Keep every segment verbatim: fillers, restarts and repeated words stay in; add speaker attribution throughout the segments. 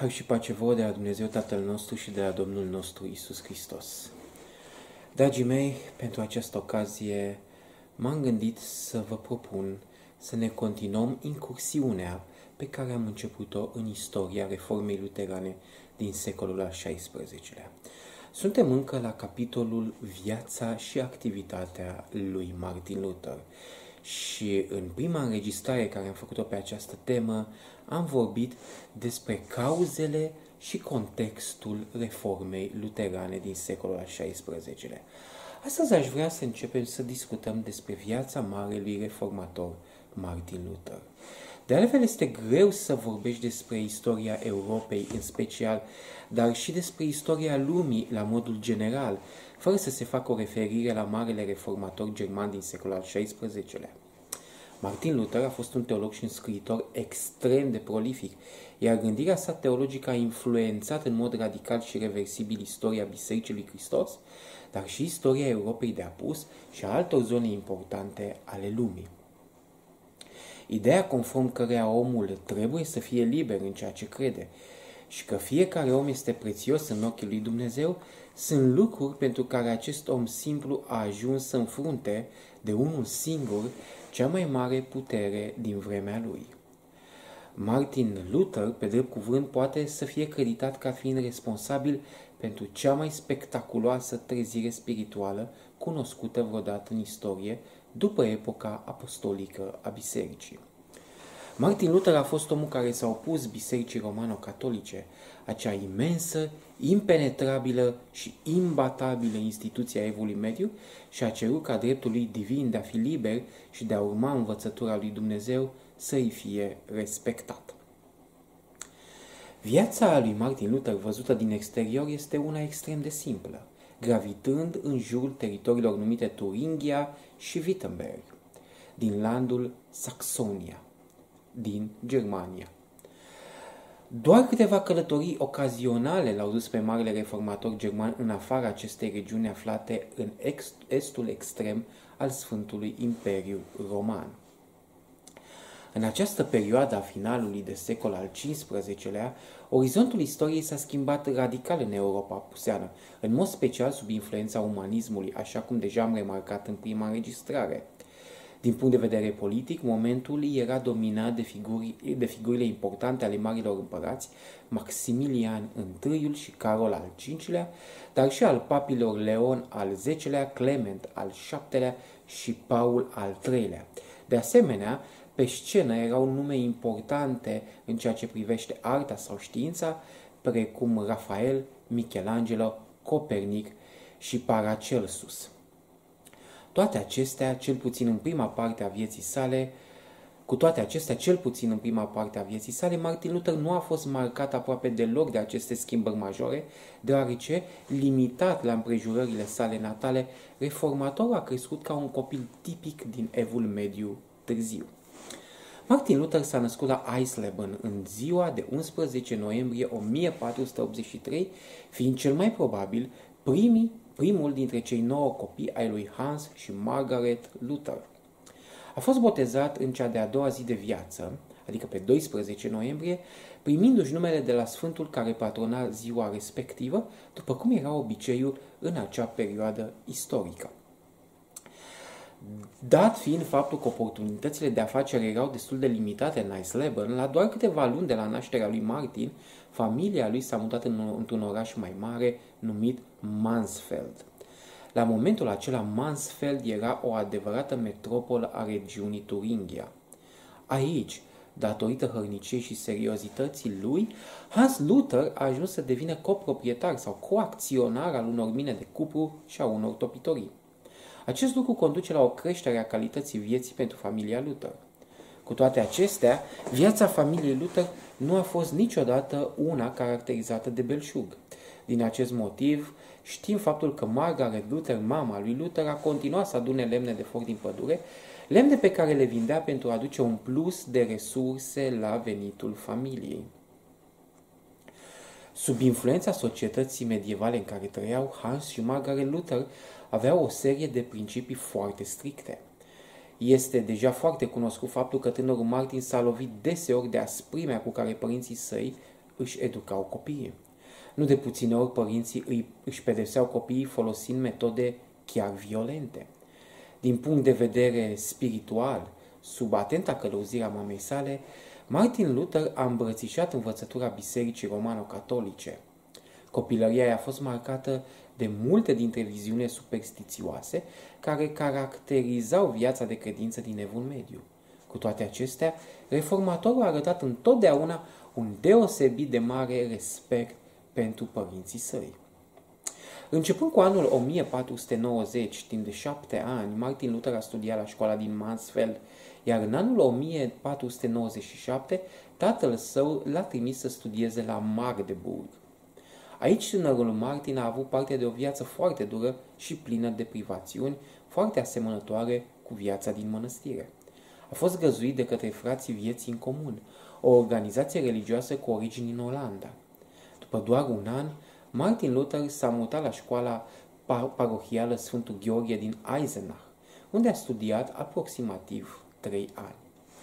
Speaker 1: Har și pace vouă de la Dumnezeu Tatăl nostru și de la Domnul nostru Iisus Hristos. Dragii mei, pentru această ocazie m-am gândit să vă propun să ne continuăm incursiunea pe care am început-o în istoria Reformei Luterane din secolul al șaisprezecelea-lea. Suntem încă la capitolul Viața și activitatea lui Martin Luther. Și în prima înregistrare care am făcut-o pe această temă, am vorbit despre cauzele și contextul reformei luterane din secolul al șaisprezecelea-lea. Astăzi aș vrea să începem să discutăm despre viața marelui reformator Martin Luther. De altfel, este greu să vorbești despre istoria Europei în special, dar și despre istoria lumii la modul general, fără să se facă o referire la marele reformator german din secolul al șaisprezecelea-lea. Martin Luther a fost un teolog și un scriitor extrem de prolific, iar gândirea sa teologică a influențat în mod radical și reversibil istoria Bisericii lui Hristos, dar și istoria Europei de apus și a altor zone importante ale lumii. Ideea conform căreia omul trebuie să fie liber în ceea ce crede și că fiecare om este prețios în ochii lui Dumnezeu, sunt lucruri pentru care acest om simplu a ajuns să înfrunte de unul singur cea mai mare putere din vremea lui. Martin Luther, pe drept cuvânt, poate să fie creditat ca fiind responsabil pentru cea mai spectaculoasă trezire spirituală cunoscută vreodată în istorie, după epoca apostolică a bisericii. Martin Luther a fost omul care s-a opus bisericii romano-catolice, acea imensă, impenetrabilă și imbatabilă instituție a Evului Mediu, și a cerut ca dreptul lui divin de a fi liber și de a urma învățătura lui Dumnezeu să îi fie respectat. Viața lui Martin Luther, văzută din exterior, este una extrem de simplă, gravitând în jurul teritoriilor numite Turingia și Wittenberg, din landul Saxonia, din Germania. Doar câteva călătorii ocazionale l-au dus pe marele reformator german în afara acestei regiuni aflate în estul extrem al Sfântului Imperiu Roman. În această perioadă a finalului de secol al cincisprezecelea-lea, orizontul istoriei s-a schimbat radical în Europa apuseană, în mod special sub influența umanismului, așa cum deja am remarcat în prima înregistrare. Din punct de vedere politic, momentul era dominat de, figuri, de figurile importante ale marilor împărați, Maximilian I și Carol al cincilea, dar și al papilor Leon al zecelea, Clement al șaptelea și Paul al treilea. De asemenea, pe scenă erau nume importante în ceea ce privește arta sau știința, precum Rafael, Michelangelo, Copernic și Paracelsus. Toate acestea, cel puțin în prima parte a vieții sale, cu toate acestea, cel puțin în prima parte a vieții sale, Martin Luther nu a fost marcat aproape deloc de aceste schimbări majore, deoarece, limitat la împrejurările sale natale, reformatorul a crescut ca un copil tipic din Evul Mediu târziu. Martin Luther s-a născut la Eisleben în ziua de unsprezece noiembrie o mie patru sute optzeci și trei, fiind cel mai probabil primii, primul dintre cei nouă copii ai lui Hans și Margaret Luther. A fost botezat în cea de-a doua zi de viață, adică pe doisprezece noiembrie, primindu-și numele de la sfântul care patrona ziua respectivă, după cum era obiceiul în acea perioadă istorică. Dat fiind faptul că oportunitățile de afaceri erau destul de limitate în Eisleben, la doar câteva luni de la nașterea lui Martin, familia lui s-a mutat în, într-un oraș mai mare numit Mansfeld. La momentul acela, Mansfeld era o adevărată metropolă a regiunii Turingia. Aici, datorită hărniciei și seriozității lui, Hans Luther a ajuns să devină coproprietar sau coacționar al unor mine de cupru și a unor topitorii. Acest lucru conduce la o creștere a calității vieții pentru familia Luther. Cu toate acestea, viața familiei Luther nu a fost niciodată una caracterizată de belșug. Din acest motiv, știm faptul că Margaret Luther, mama lui Luther, a continuat să adune lemne de foc din pădure, lemne pe care le vindea pentru a aduce un plus de resurse la venitul familiei. Sub influența societății medievale în care trăiau, Hans și Margaret Luther aveau o serie de principii foarte stricte. Este deja foarte cunoscut faptul că tânărul Martin s-a lovit deseori de asprimea cu care părinții săi își educau copiii. Nu de puține ori părinții îi, își pedepseau copiii folosind metode chiar violente. Din punct de vedere spiritual, sub atenta călăuzire a mamei sale, Martin Luther a îmbrățișat învățătura Bisericii Romano-Catolice. Copilăria ei a fost marcată de multe dintre viziunile superstițioase care caracterizau viața de credință din Evul Mediu. Cu toate acestea, reformatorul a arătat întotdeauna un deosebit de mare respect pentru părinții săi. Începând cu anul o mie patru sute nouăzeci, timp de șapte ani, Martin Luther a studiat la școala din Mansfeld, iar în anul o mie patru sute nouăzeci și șapte, tatăl său l-a trimis să studieze la Magdeburg. Aici tânărul Martin a avut parte de o viață foarte dură și plină de privațiuni, foarte asemănătoare cu viața din mănăstire. A fost găzuit de către frații Vieții în Comun, o organizație religioasă cu origini în Olanda. După doar un an, Martin Luther s-a mutat la școala parohială Sfântul Gheorghe din Eisenach, unde a studiat aproximativ trei ani.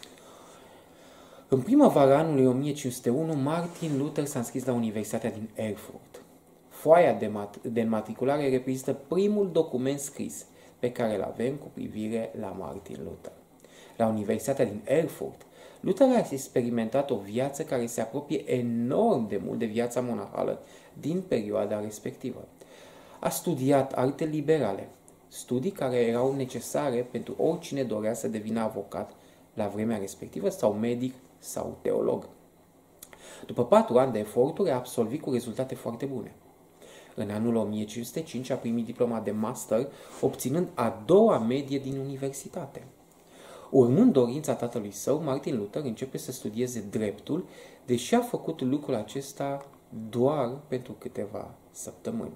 Speaker 1: În primăvara anului o mie cinci sute unu, Martin Luther s-a înscris la Universitatea din Erfurt. Foaia de, mat- de înmatriculare reprezintă primul document scris pe care îl avem cu privire la Martin Luther. La Universitatea din Erfurt, Luther a experimentat o viață care se apropie enorm de mult de viața monahală din perioada respectivă. A studiat arte liberale, studii care erau necesare pentru oricine dorea să devină avocat la vremea respectivă sau medic sau teolog. După patru ani de eforturi, a absolvit cu rezultate foarte bune. În anul o mie cinci sute cinci a primit diploma de master, obținând a doua medie din universitate. Urmând dorința tatălui său, Martin Luther începe să studieze dreptul, deși a făcut lucrul acesta doar pentru câteva săptămâni.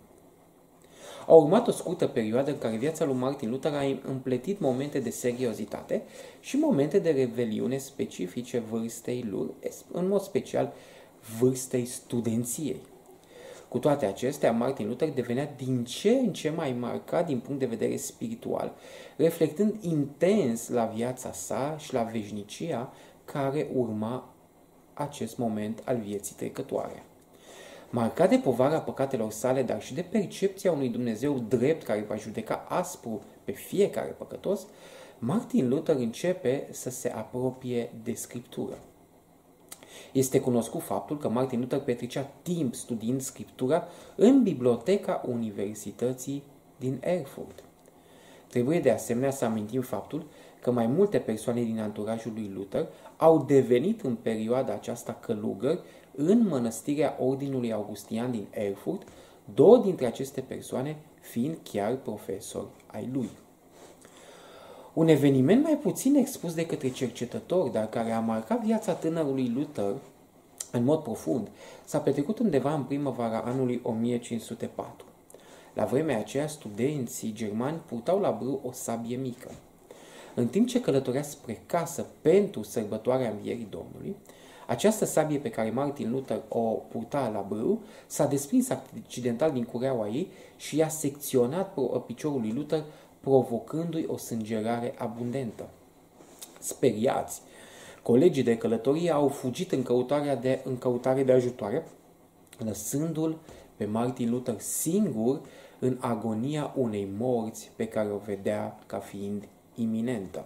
Speaker 1: A urmat o scurtă perioadă în care viața lui Martin Luther a împletit momente de seriozitate și momente de reveliune specifice vârstei lui, în mod special vârstei studenției. Cu toate acestea, Martin Luther devenea din ce în ce mai marcat din punct de vedere spiritual, reflectând intens la viața sa și la veșnicia care urma acest moment al vieții trecătoare. Marcat de povara păcatelor sale, dar și de percepția unui Dumnezeu drept care va judeca aspru pe fiecare păcătos, Martin Luther începe să se apropie de Scriptură. Este cunoscut faptul că Martin Luther petrecea timp studiind Scriptura în biblioteca Universității din Erfurt. Trebuie de asemenea să amintim faptul că mai multe persoane din anturajul lui Luther au devenit în perioada aceasta călugări în mănăstirea Ordinului Augustian din Erfurt, două dintre aceste persoane fiind chiar profesori ai lui. Un eveniment mai puțin expus de către cercetători, dar care a marcat viața tânărului Luther în mod profund, s-a petrecut undeva în primăvara anului o mie cinci sute patru. La vremea aceea, studenții germani purtau la brâu o sabie mică. În timp ce călătorea spre casă pentru sărbătoarea Învierii Domnului, această sabie pe care Martin Luther o purta la brâu s-a desprins accidental din cureaua ei și i-a secționat piciorul lui Luther, provocându-i o sângerare abundentă. Speriați, colegii de călătorie au fugit în, căutarea de, în căutare de ajutoare, lăsându-l pe Martin Luther singur în agonia unei morți pe care o vedea ca fiind iminentă.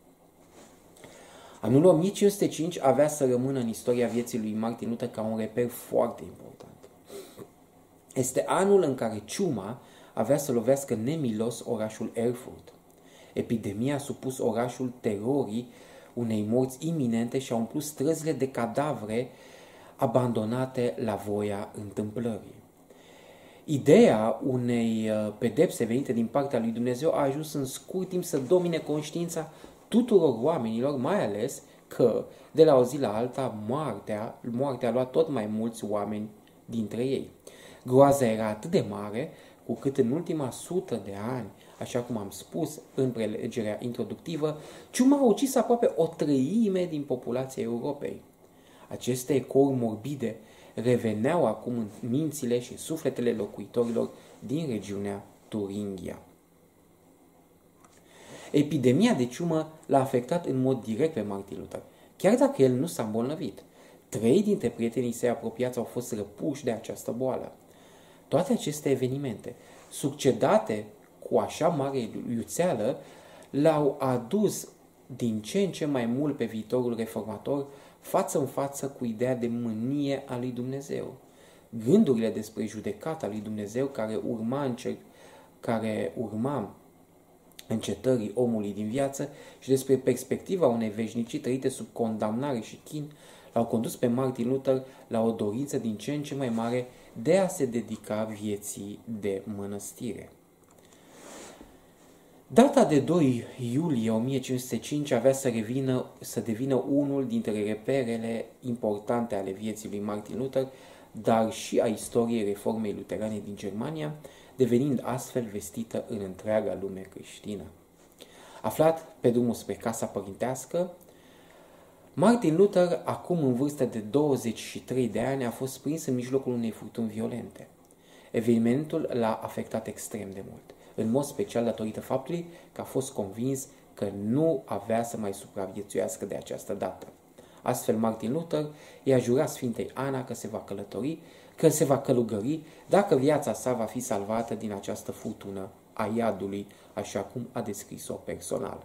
Speaker 1: Anul o mie cinci sute cinci avea să rămână în istoria vieții lui Martin Luther ca un reper foarte important. Este anul în care ciuma avea să lovească nemilos orașul Erfurt. Epidemia a supus orașul terorii unei morți iminente și a umplut străzile de cadavre abandonate la voia întâmplării. Ideea unei pedepse venite din partea lui Dumnezeu a ajuns în scurt timp să domine conștiința tuturor oamenilor, mai ales că, de la o zi la alta, moartea, moartea a luat tot mai mulți oameni dintre ei. Groaza era atât de mare, cu cât în ultima sută de ani, așa cum am spus în prelegerea introductivă, ciuma a ucis aproape o treime din populația Europei. Aceste ecouri morbide reveneau acum în mințile și sufletele locuitorilor din regiunea Turingia. Epidemia de ciumă l-a afectat în mod direct pe Martin Luther, chiar dacă el nu s-a îmbolnăvit. Trei dintre prietenii săi apropiați au fost răpuși de această boală. Toate aceste evenimente, succedate cu așa mare iuțeală, l-au adus din ce în ce mai mult pe viitorul reformator față în față cu ideea de mânie a lui Dumnezeu. Gândurile despre judecata lui Dumnezeu care urma, încerc, care urma încetării omului din viață și despre perspectiva unei veșnicii trăite sub condamnare și chin, l-au condus pe Martin Luther la o dorință din ce în ce mai mare de a se dedica vieții de mănăstire. Data de doi iulie o mie cinci sute cinci avea să, revină, să devină unul dintre reperele importante ale vieții lui Martin Luther, dar și a istoriei reformei luterane din Germania, devenind astfel vestită în întreaga lume creștină. Aflat pe drumul spre casa părintească, Martin Luther, acum în vârstă de douăzeci și trei de ani, a fost prins în mijlocul unei furtuni violente. Evenimentul l-a afectat extrem de mult, în mod special datorită faptului că a fost convins că nu avea să mai supraviețuiască de această dată. Astfel, Martin Luther i-a jurat Sfintei Ana că se va călători, că se va călugări dacă viața sa va fi salvată din această furtună a iadului, așa cum a descris-o personal.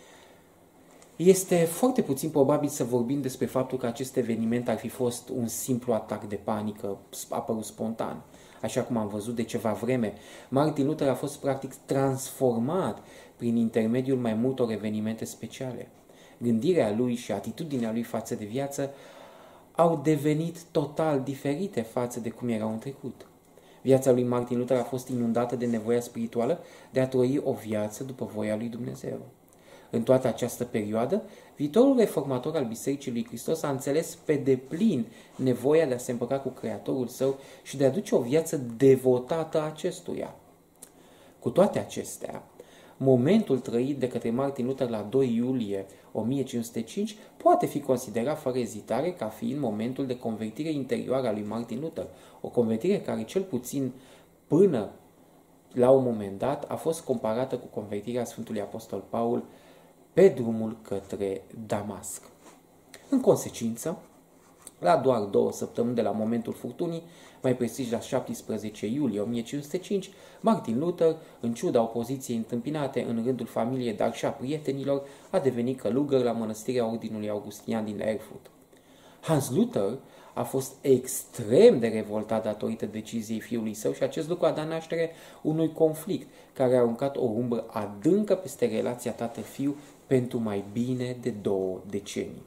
Speaker 1: Este foarte puțin probabil să vorbim despre faptul că acest eveniment ar fi fost un simplu atac de panică apărut spontan. Așa cum am văzut de ceva vreme, Martin Luther a fost practic transformat prin intermediul mai multor evenimente speciale. Gândirea lui și atitudinea lui față de viață au devenit total diferite față de cum erau în trecut. Viața lui Martin Luther a fost inundată de nevoia spirituală de a trăi o viață după voia lui Dumnezeu. În toată această perioadă, viitorul reformator al Bisericii lui Hristos a înțeles pe deplin nevoia de a se împăca cu Creatorul său și de a duce o viață devotată acestuia. Cu toate acestea, momentul trăit de către Martin Luther la doi iulie o mie cinci sute cinci poate fi considerat fără ezitare ca fiind momentul de convertire interioară a lui Martin Luther, o convertire care cel puțin până la un moment dat a fost comparată cu convertirea Sfântului Apostol Paul pe drumul către Damasc. În consecință, la doar două săptămâni de la momentul furtunii, mai precis la șaptesprezece iulie o mie cinci sute cinci, Martin Luther, în ciuda opoziției întâmpinate în rândul familiei, dar și a prietenilor, a devenit călugăr la mănăstirea Ordinului Augustinian din Erfurt. Hans Luther a fost extrem de revoltat datorită deciziei fiului său și acest lucru a dat naștere unui conflict care a aruncat o umbră adâncă peste relația tatăl-fiu pentru mai bine de două decenii.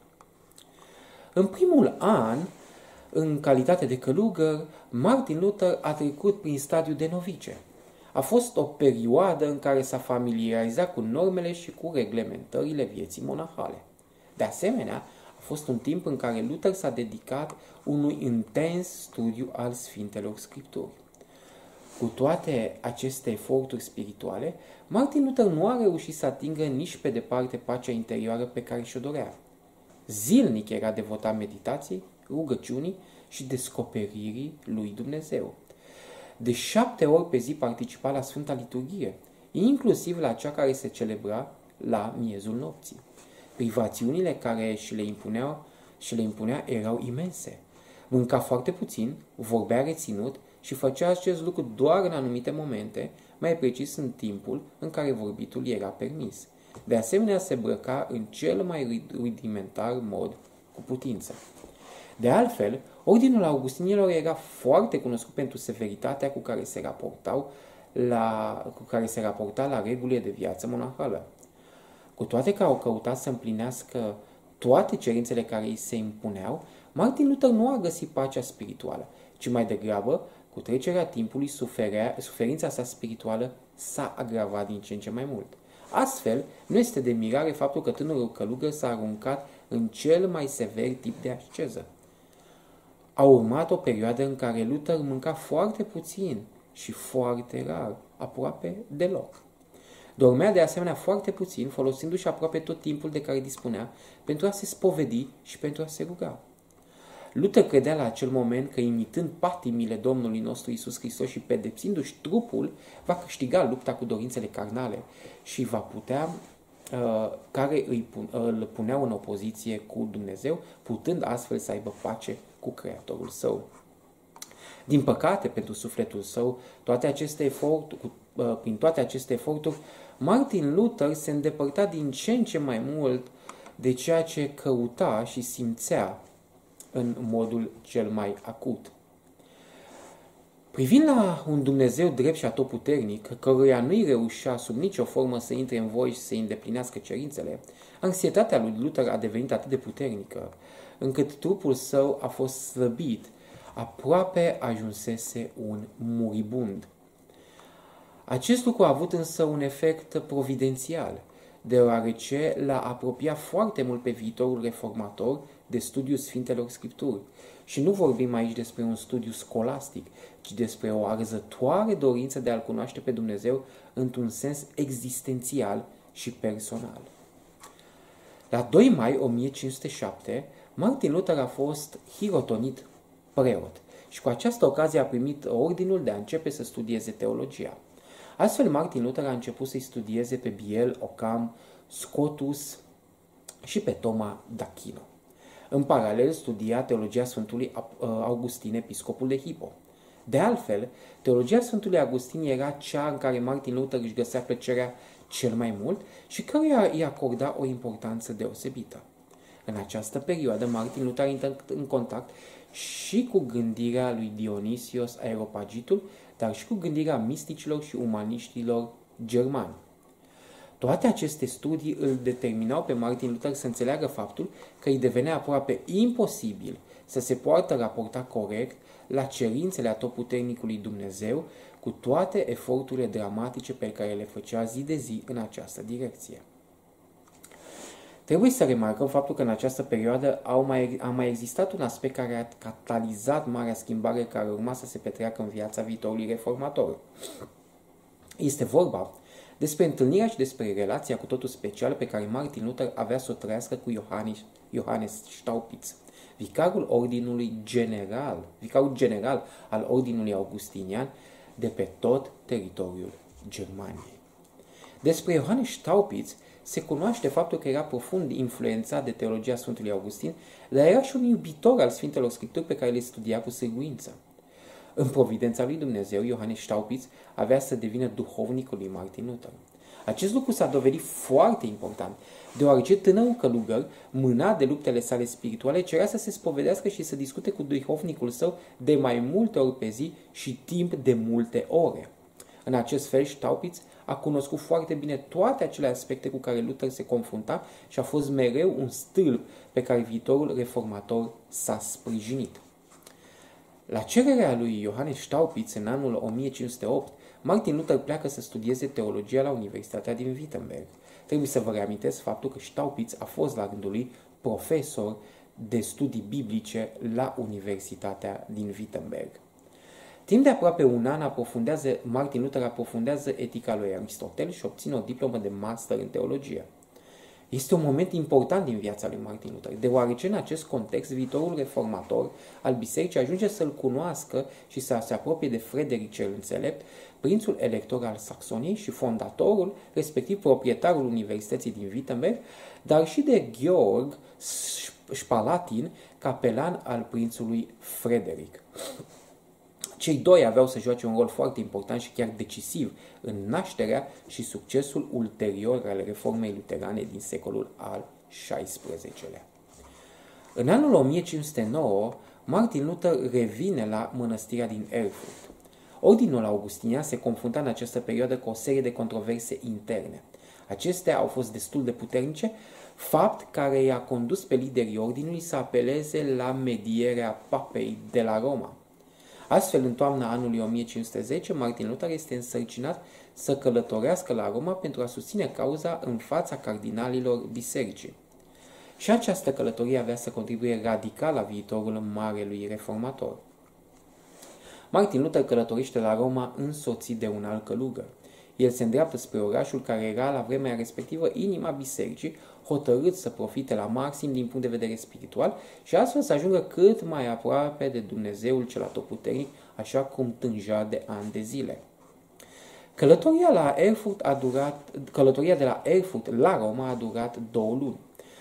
Speaker 1: În primul an, în calitate de călugăr, Martin Luther a trecut prin stadiul de novice. A fost o perioadă în care s-a familiarizat cu normele și cu reglementările vieții monahale. De asemenea, a fost un timp în care Luther s-a dedicat unui intens studiu al Sfintelor Scripturi. Cu toate aceste eforturi spirituale, Martin Luther nu a reușit să atingă nici pe departe pacea interioară pe care și-o dorea. Zilnic era devotat meditației, rugăciunii și descoperirii lui Dumnezeu. De șapte ori pe zi participa la Sfânta Liturghie, inclusiv la cea care se celebra la miezul nopții. Privațiunile care și le impuneau și le impunea erau imense. Mânca foarte puțin, vorbea reținut și făcea acest lucru doar în anumite momente, mai precis în timpul în care vorbitul era permis. De asemenea, se îmbrăca în cel mai rudimentar mod cu putință. De altfel, Ordinul Augustinilor era foarte cunoscut pentru severitatea cu care se raportau la, cu care se raporta la regulile de viață monahală. Cu toate că au căutat să împlinească toate cerințele care îi se impuneau, Martin Luther nu a găsit pacea spirituală, ci mai degrabă, cu trecerea timpului, suferea, suferința sa spirituală s-a agravat din ce în ce mai mult. Astfel, nu este de mirare faptul că tânărul călugăr s-a aruncat în cel mai sever tip de asceză. A urmat o perioadă în care Luther mânca foarte puțin și foarte rar, aproape deloc. Dormea de asemenea foarte puțin, folosindu-și aproape tot timpul de care dispunea pentru a se spovedi și pentru a se ruga. Luther credea la acel moment că, imitând patimile Domnului nostru Iisus Hristos și pedepsindu-și trupul, va câștiga lupta cu dorințele carnale și va putea care îi pun, îl puneau în opoziție cu Dumnezeu, putând astfel să aibă pace cu Creatorul său. Din păcate, pentru sufletul său, toate aceste eforturi, prin toate aceste eforturi, Martin Luther se îndepărta din ce în ce mai mult de ceea ce căuta și simțea în modul cel mai acut. Privind la un Dumnezeu drept și atotputernic, căruia nu-i reușea sub nicio formă să intre în voi și să îndeplinească cerințele, anxietatea lui Luther a devenit atât de puternică, încât trupul său a fost slăbit, aproape ajunsese un muribund. Acest lucru a avut însă un efect providențial, deoarece l-a apropiat foarte mult pe viitorul reformator de studiul Sfintelor Scripturi. Și nu vorbim aici despre un studiu scolastic, ci despre o arzătoare dorință de a-L cunoaște pe Dumnezeu într-un sens existențial și personal. La doi mai o mie cinci sute șapte, Martin Luther a fost hirotonit preot și cu această ocazie a primit ordinul de a începe să studieze teologia. Astfel, Martin Luther a început să-i studieze pe Biel, Ockham, Scotus și pe Toma d'Aquino. În paralel, studia teologia Sfântului Augustin, episcopul de Hippo. De altfel, teologia Sfântului Augustin era cea în care Martin Luther își găsea plăcerea cel mai mult și căruia îi acorda o importanță deosebită. În această perioadă, Martin Luther a intrat în contact și cu gândirea lui Dionisios Areopagitul, dar și cu gândirea misticilor și umaniștilor germani. Toate aceste studii îl determinau pe Martin Luther să înțeleagă faptul că îi devenea aproape imposibil să se poată raporta corect la cerințele atotputernicului Dumnezeu cu toate eforturile dramatice pe care le făcea zi de zi în această direcție. Trebuie să remarcăm faptul că în această perioadă au mai, a mai existat un aspect care a catalizat marea schimbare care urma să se petreacă în viața viitorului reformator. Este vorba despre întâlnirea și despre relația cu totul specială pe care Martin Luther avea să o trăiască cu Iohannes, Iohannes Staupitz, vicarul ordinului general, vicarul general al ordinului augustinian de pe tot teritoriul Germaniei. Despre Iohannes Staupitz se cunoaște faptul că era profund influențat de teologia Sfântului Augustin, dar era și un iubitor al Sfintelor Scripturi pe care le studia cu sârguință. În providența lui Dumnezeu, Iohannes Staupitz avea să devină duhovnicul lui Martin Luther. Acest lucru s-a dovedit foarte important, deoarece tânărul călugăr, mânat de luptele sale spirituale, cerea să se spovedească și să discute cu duhovnicul său de mai multe ori pe zi și timp de multe ore. În acest fel, Staupitz a cunoscut foarte bine toate acele aspecte cu care Luther se confrunta și a fost mereu un stâlp pe care viitorul reformator s-a sprijinit. La cererea lui Iohannes Staupitz, în anul o mie cinci sute opt, Martin Luther pleacă să studieze teologia la Universitatea din Wittenberg. Trebuie să vă reamintesc faptul că Staupitz a fost la rândul lui profesor de studii biblice la Universitatea din Wittenberg. Timp de aproape un an aprofundează, Martin Luther aprofundează etica lui Aristotel și obține o diplomă de master în teologie. Este un moment important din viața lui Martin Luther, deoarece în acest context viitorul reformator al bisericii ajunge să-l cunoască și să se apropie de Frederic cel Înțelept, prințul elector al Saxoniei și fondatorul, respectiv proprietarul Universității din Wittenberg, dar și de Georg Spalatin, capelan al prințului Frederic. Cei doi aveau să joace un rol foarte important și chiar decisiv în nașterea și succesul ulterior al reformei luterane din secolul al șaisprezecelea. În anul o mie cinci sute nouă, Martin Luther revine la mănăstirea din Erfurt. Ordinul augustinian se confrunta în această perioadă cu o serie de controverse interne. Acestea au fost destul de puternice, fapt care i-a condus pe liderii ordinului să apeleze la medierea papei de la Roma. Astfel, în toamna anului o mie cinci sute zece, Martin Luther este însărcinat să călătorească la Roma pentru a susține cauza în fața cardinalilor bisericii. Și această călătorie avea să contribuie radical la viitorul marelui reformator. Martin Luther călătorește la Roma însoțit de un alt călugăr. El se îndreaptă spre orașul care era la vremea respectivă inima bisericii, hotărât să profite la maxim din punct de vedere spiritual și astfel să ajungă cât mai aproape de Dumnezeul cel atotputernic, așa cum tânja de ani de zile. Călătoria, la Erfurt a durat, călătoria de la Erfurt la Roma a durat două luni.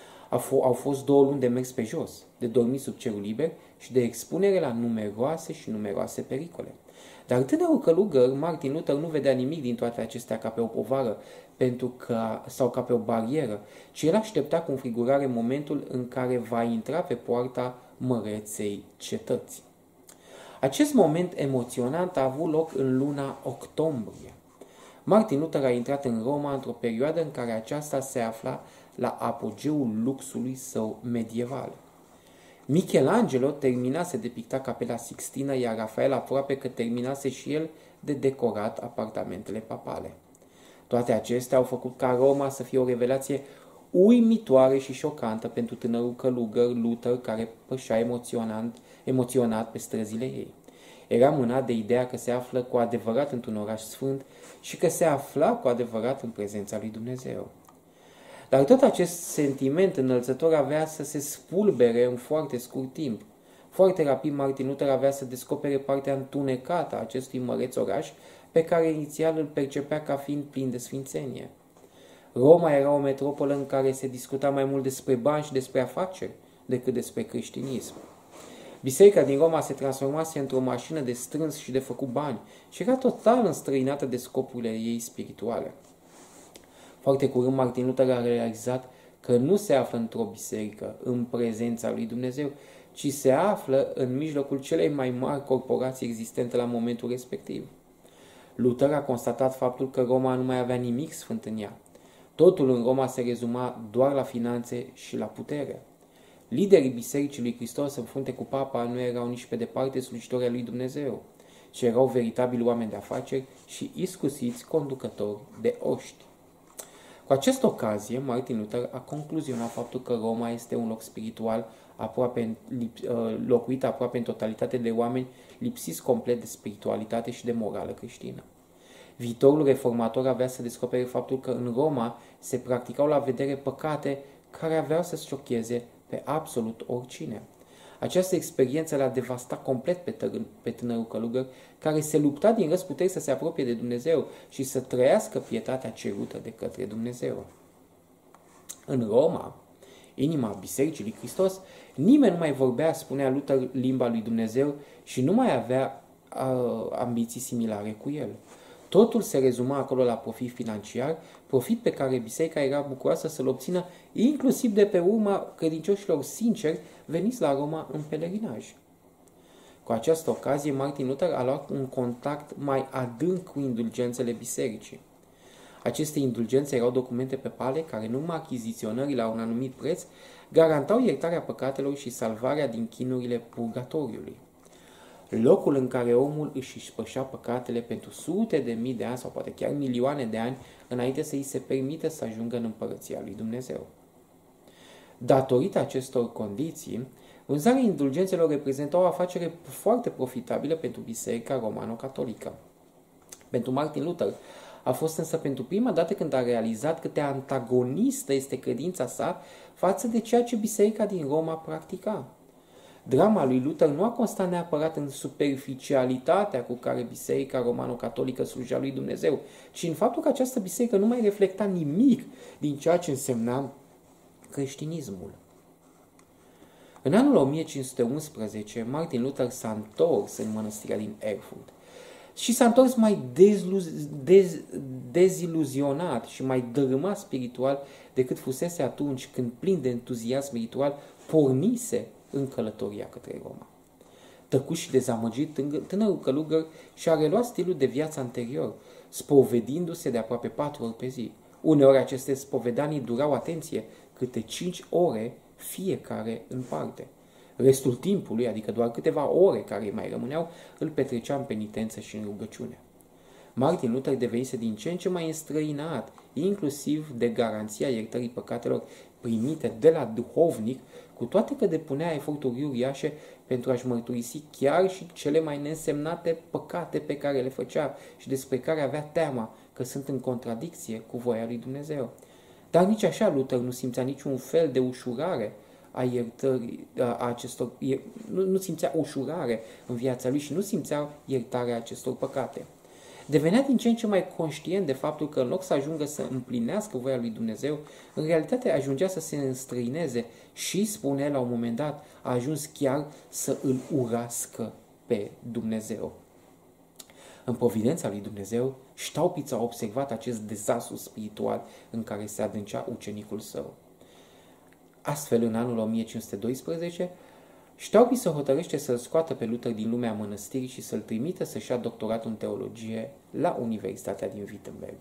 Speaker 1: Au fost două luni de mers pe jos, de dormit sub cerul liber și de expunere la numeroase și numeroase pericole. Dar tânărul călugăr, Martin Luther, nu vedea nimic din toate acestea ca pe o povară pentru că, sau ca pe o barieră, ci el aștepta cu înfrigurare momentul în care va intra pe poarta măreței cetăți. Acest moment emoționant a avut loc în luna octombrie. Martin Luther a intrat în Roma într-o perioadă în care aceasta se afla la apogeul luxului său medieval. Michelangelo terminase de pictat Capela Sixtină, iar Rafael aproape că terminase și el de decorat apartamentele papale. Toate acestea au făcut ca Roma să fie o revelație uimitoare și șocantă pentru tânărul călugăr Luther, care pășea emoționant, emoționat pe străzile ei. Era mânat de ideea că se află cu adevărat într-un oraș sfânt și că se afla cu adevărat în prezența lui Dumnezeu. Dar tot acest sentiment înălțător avea să se spulbere în foarte scurt timp. Foarte rapid Martin Luther avea să descopere partea întunecată a acestui măreț oraș, pe care inițial îl percepea ca fiind plin de sfințenie. Roma era o metropolă în care se discuta mai mult despre bani și despre afaceri decât despre creștinism. Biserica din Roma se transformase într-o mașină de strâns și de făcut bani și era total înstrăinată de scopurile ei spirituale. Foarte curând Martin Luther a realizat că nu se află într-o biserică, în prezența lui Dumnezeu, ci se află în mijlocul celei mai mari corporații existente la momentul respectiv. Luther a constatat faptul că Roma nu mai avea nimic sfânt în ea. Totul în Roma se rezuma doar la finanțe și la putere. Liderii Bisericii lui Hristos în frunte cu papa nu erau nici pe departe slujitori ai lui Dumnezeu, ci erau veritabili oameni de afaceri și iscusiți conducători de oști. Cu această ocazie, Martin Luther a concluzionat faptul că Roma este un loc spiritual aproape, locuit aproape în totalitate de oameni lipsiți complet de spiritualitate și de morală creștină. Viitorul reformator avea să descopere faptul că în Roma se practicau la vedere păcate care aveau să șocheze pe absolut oricine. Această experiență l-a devastat complet pe, tăr- pe tânărul călugăr, care se lupta din răzputeri să se apropie de Dumnezeu și să trăiască pietatea cerută de către Dumnezeu. În Roma, inima Bisericii lui Hristos, nimeni nu mai vorbea, spunea Luther, limba lui Dumnezeu și nu mai avea uh, ambiții similare cu el. Totul se rezuma acolo la profit financiar, profit pe care biserica era bucuroasă să-l obțină inclusiv de pe urma credincioșilor sinceri veniți la Roma în pelerinaj. Cu această ocazie, Martin Luther a luat un contact mai adânc cu indulgențele bisericii. Aceste indulgențe erau documente papale care, în urma achiziționării la un anumit preț, garantau iertarea păcatelor și salvarea din chinurile purgatoriului. Locul în care omul își își păcatele pentru sute de mii de ani sau poate chiar milioane de ani înainte să îi se permită să ajungă în împărăția lui Dumnezeu. Datorită acestor condiții, vânzarea indulgențelor reprezenta o afacere foarte profitabilă pentru Biserica Romano-Catolică. Pentru Martin Luther a fost însă pentru prima dată când a realizat cât de antagonistă este credința sa față de ceea ce Biserica din Roma practica. Drama lui Luther nu a constat neapărat în superficialitatea cu care Biserica Romano-Catolică slujea lui Dumnezeu, ci în faptul că această biserică nu mai reflecta nimic din ceea ce însemna creștinismul. În anul o mie cinci sute unsprezece, Martin Luther s-a întors în mănăstirea din Erfurt și s-a întors mai dezluz, dez, deziluzionat și mai dărâmat spiritual decât fusese atunci când, plin de entuziasm spiritual, pornise în călătoria către Roma. Tăcut și dezamăgit, tânărul călugăr și-a reluat stilul de viață anterior, spovedindu-se de aproape patru ori pe zi. Uneori aceste spovedanii durau, atenție, câte cinci ore fiecare în parte. Restul timpului, adică doar câteva ore care îi mai rămâneau, îl petrecea în penitență și în rugăciune. Martin Luther devenise din ce în ce mai înstrăinat, inclusiv de garanția iertării păcatelor primite de la duhovnic, cu toate că depunea eforturi uriașe pentru a-și mărturisi chiar și cele mai neînsemnate păcate pe care le făcea și despre care avea teama că sunt în contradicție cu voia lui Dumnezeu. Dar nici așa Luther nu simțea niciun fel de ușurare a iertării a acestor, nu, nu simțea ușurare în viața lui și nu simțea iertarea acestor păcate. devenea din ce în ce mai conștient de faptul că în loc să ajungă să împlinească voia lui Dumnezeu, în realitate ajungea să se înstrăineze și, spune la un moment dat, a ajuns chiar să îl urască pe Dumnezeu. În providența lui Dumnezeu, Staupitz a observat acest dezastru spiritual în care se adâncea ucenicul său. Astfel, în anul o mie cinci sute doisprezece, Staupitz se hotărăște să-l scoată pe Luther din lumea mănăstirii și să-l trimită să-și ia doctoratul în teologie la Universitatea din Wittenberg.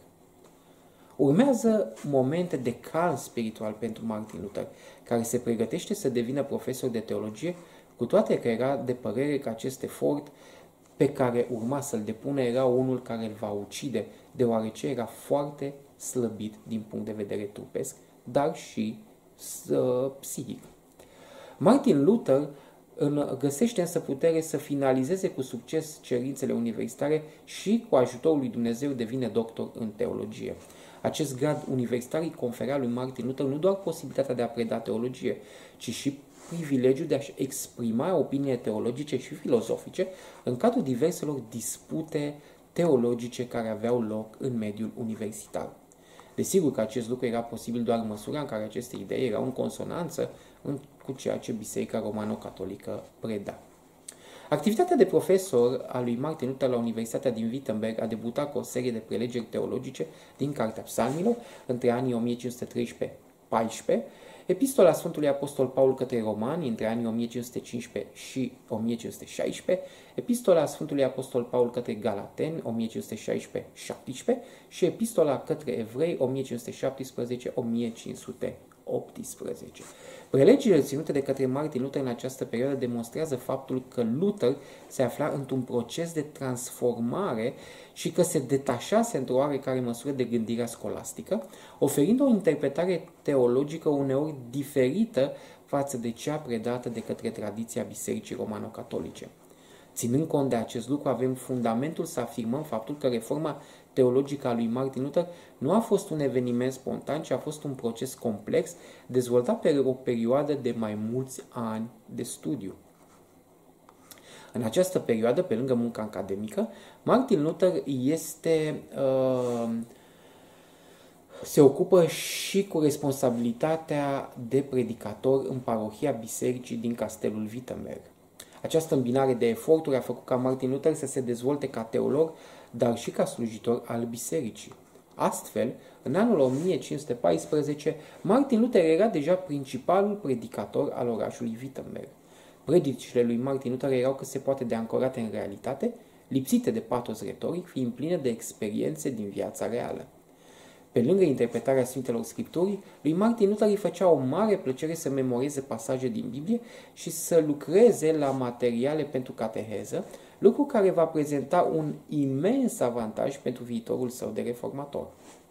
Speaker 1: Urmează momente de calm spiritual pentru Martin Luther, care se pregătește să devină profesor de teologie, cu toate că era de părere că acest efort pe care urma să-l depună era unul care îl va ucide, deoarece era foarte slăbit din punct de vedere trupesc, dar și uh, psihic. Martin Luther găsește însă putere să finalizeze cu succes cerințele universitare și, cu ajutorul lui Dumnezeu, devine doctor în teologie. Acest grad universitar îi conferea lui Martin Luther nu doar posibilitatea de a preda teologie, ci și privilegiul de a-și exprima opinie teologice și filozofice în cadrul diverselor dispute teologice care aveau loc în mediul universitar. Desigur că acest lucru era posibil doar în măsura în care aceste idei erau în consonanță cu ceea ce Biserica Romano-Catolică preda. Activitatea de profesor a lui Martin Luther la Universitatea din Wittenberg a debutat cu o serie de prelegeri teologice din Cartea Psalmilor între anii o mie cinci sute treisprezece paisprezece, Epistola Sfântului Apostol Paul către Romani între anii o mie cinci sute cincisprezece și o mie cinci sute șaisprezece, Epistola Sfântului Apostol Paul către Galateni o mie cinci sute șaisprezece șaptesprezece și Epistola către Evrei o mie cinci sute șaptesprezece o mie cinci sute optsprezece. Prelegerile ținute de către Martin Luther în această perioadă demonstrează faptul că Luther se afla într-un proces de transformare și că se detașase într-o oarecare măsură de gândirea scolastică, oferind o interpretare teologică uneori diferită față de cea predată de către tradiția Bisericii Romano-Catolice. Ținând cont de acest lucru, avem fundamentul să afirmăm faptul că reforma teologică a lui Martin Luther nu a fost un eveniment spontan, ci a fost un proces complex, dezvoltat pe o perioadă de mai mulți ani de studiu. În această perioadă, pe lângă munca academică, Martin Luther este, uh, se ocupă și cu responsabilitatea de predicator în parohia bisericii din castelul Wittenberg. Această îmbinare de eforturi a făcut ca Martin Luther să se dezvolte ca teolog, dar și ca slujitor al bisericii. Astfel, în anul o mie cinci sute paisprezece, Martin Luther era deja principalul predicator al orașului Wittenberg. Predicile lui Martin Luther erau cât se poate de ancorate în realitate, lipsite de patos retoric, fiind pline de experiențe din viața reală. Pe lângă interpretarea Sfintelor Scripturii, lui Martin Luther îi făcea o mare plăcere să memoreze pasaje din Biblie și să lucreze la materiale pentru cateheză, lucru care va prezenta un imens avantaj pentru viitorul său de reformator.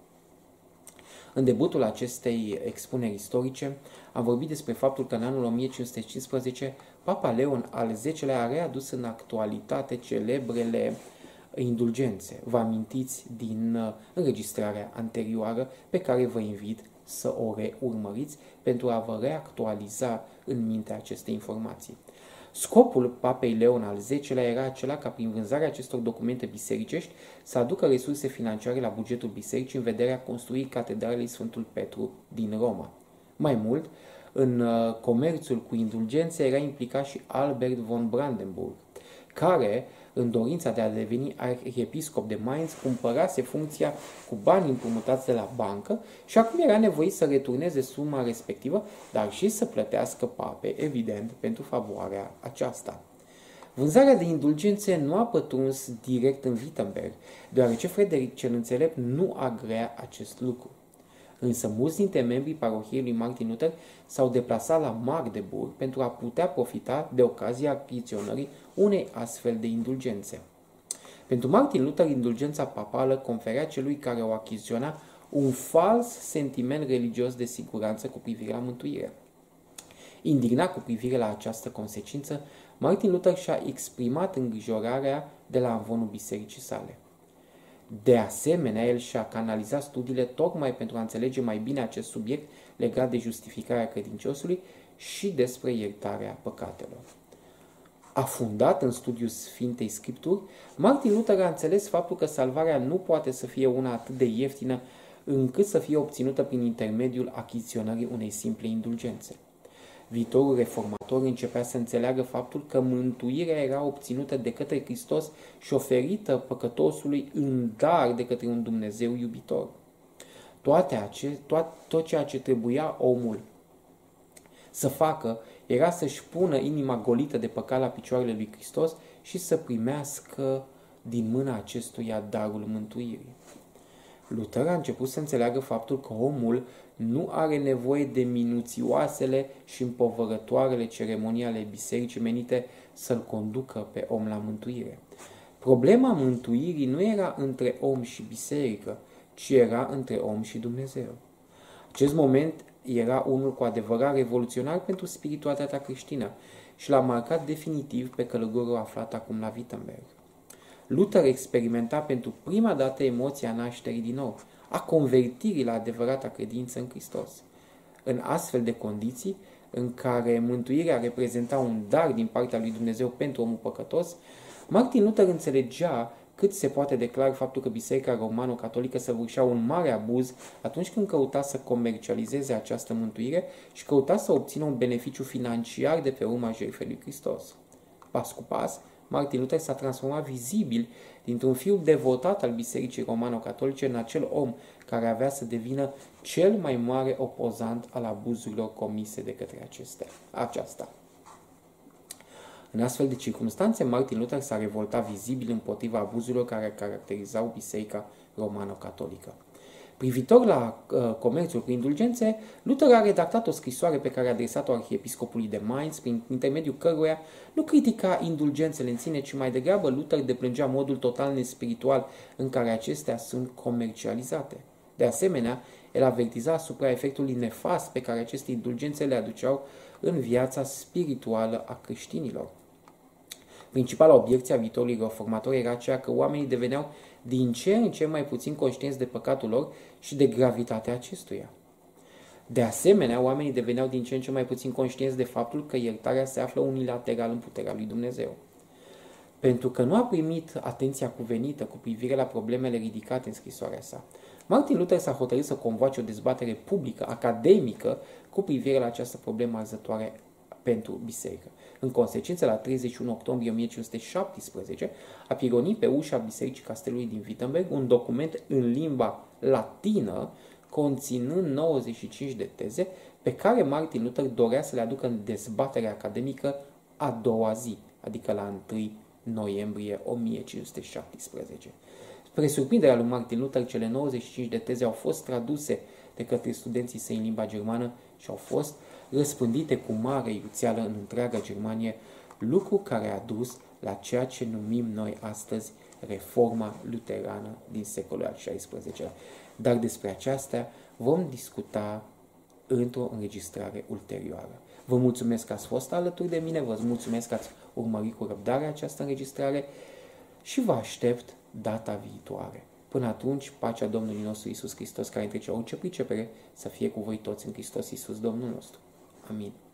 Speaker 1: În debutul acestei expuneri istorice, am vorbit despre faptul că în anul o mie cinci sute cincisprezece, Papa Leon al zecelea-lea a readus în actualitate celebrele indulgențe. Vă amintiți din înregistrarea anterioară pe care vă invit să o reurmăriți pentru a vă reactualiza în minte aceste informații. Scopul Papei Leon al zecelea-lea era acela ca prin vânzarea acestor documente bisericești să aducă resurse financiare la bugetul bisericii în vederea construirii catedralei Sfântul Petru din Roma. Mai mult, în comerțul cu indulgențe era implicat și Albert von Brandenburg, care, în dorința de a deveni arhiepiscop de Mainz, cumpărase funcția cu bani împrumutați de la bancă și acum era nevoit să returneze suma respectivă, dar și să plătească pape, evident, pentru favoarea aceasta. Vânzarea de indulgențe nu a pătruns direct în Wittenberg, deoarece Frederic cel Înțelept nu agrea acest lucru. Însă mulți dintre membrii parohiei lui Martin Luther s-au deplasat la Magdeburg pentru a putea profita de ocazia achiziționării unei astfel de indulgențe. Pentru Martin Luther, indulgența papală conferea celui care o achiziționa un fals sentiment religios de siguranță cu privire la mântuire. Indignat cu privire la această consecință, Martin Luther și-a exprimat îngrijorarea de la amvonul bisericii sale. De asemenea, el și-a canalizat studiile tocmai pentru a înțelege mai bine acest subiect legat de justificarea credinciosului și despre iertarea păcatelor. afundat în studiul Sfintei Scripturi, Martin Luther a înțeles faptul că salvarea nu poate să fie una atât de ieftină încât să fie obținută prin intermediul achiziționării unei simple indulgențe. Viitorul reformator începea să înțeleagă faptul că mântuirea era obținută de către Hristos și oferită păcătosului în dar de către un Dumnezeu iubitor. Toate ace- tot, tot ceea ce trebuia omul să facă era să-și pună inima golită de păcat la picioarele lui Hristos și să primească din mâna acestuia darul mântuirii. Luther a început să înțeleagă faptul că omul nu are nevoie de minuțioasele și împovărătoarele ceremonii ale bisericii menite să-l conducă pe om la mântuire. Problema mântuirii nu era între om și biserică, ci era între om și Dumnezeu. Acest moment era unul cu adevărat revoluționar pentru spiritualitatea creștină și l-a marcat definitiv pe călugărul aflat acum la Wittenberg. Luther experimenta pentru prima dată emoția nașterii din nou, a convertirii la adevărata credință în Hristos. În astfel de condiții, în care mântuirea reprezenta un dar din partea lui Dumnezeu pentru omul păcătos, Martin Luther înțelegea cât se poate declara faptul că Biserica Romano-Catolică săvârșea un mare abuz atunci când căuta să comercializeze această mântuire și căuta să obțină un beneficiu financiar de pe urma jertfei lui Hristos. Pas cu pas, Martin Luther s-a transformat vizibil dintr-un fiu devotat al Bisericii Romano-Catolice în acel om care avea să devină cel mai mare opozant al abuzurilor comise de către acestea, aceasta. În astfel de circunstanțe, Martin Luther s-a revoltat vizibil împotriva abuzurilor care caracterizau Biserica Romano-Catolică. Privitor la uh, comerțul cu indulgențe, Luther a redactat o scrisoare pe care a adresat-o arhiepiscopului de Mainz, prin intermediul căruia nu critica indulgențele în sine, ci mai degrabă Luther deplângea modul total nespiritual în care acestea sunt comercializate. De asemenea, el avertiza asupra efectului nefast pe care aceste indulgențe le aduceau în viața spirituală a creștinilor. Principala obiecție a viitorului reformator era aceea că oamenii deveneau din ce în ce mai puțin conștienți de păcatul lor și de gravitatea acestuia. De asemenea, oamenii deveneau din ce în ce mai puțin conștienți de faptul că iertarea se află unilateral în puterea lui Dumnezeu. Pentru că nu a primit atenția cuvenită cu privire la problemele ridicate în scrisoarea sa, Martin Luther s-a hotărât să convoace o dezbatere publică, academică, cu privire la această problemă arzătoare pentru biserică. În consecință, la treizeci și unu octombrie o mie cinci sute șaptesprezece, a pironit pe ușa Bisericii Castelului din Wittenberg un document în limba latină, conținând nouăzeci și cinci de teze, pe care Martin Luther dorea să le aducă în dezbatere academică a doua zi, adică la întâi noiembrie o mie cinci sute șaptesprezece. Spre surprinderea lui Martin Luther, cele nouăzeci și cinci de teze au fost traduse de către studenții săi în limba germană și au fost răspândite cu mare iuțeală în întreaga Germanie, lucru care a dus la ceea ce numim noi astăzi Reforma Luterană din secolul al șaisprezecelea. Dar despre aceasta vom discuta într-o înregistrare ulterioară. Vă mulțumesc că ați fost alături de mine, vă mulțumesc că ați urmărit cu răbdare această înregistrare și vă aștept data viitoare. Până atunci, pacea Domnului nostru Iisus Hristos, care întrece orice pricepere, să fie cu voi toți în Hristos Iisus Domnul nostru. Amin.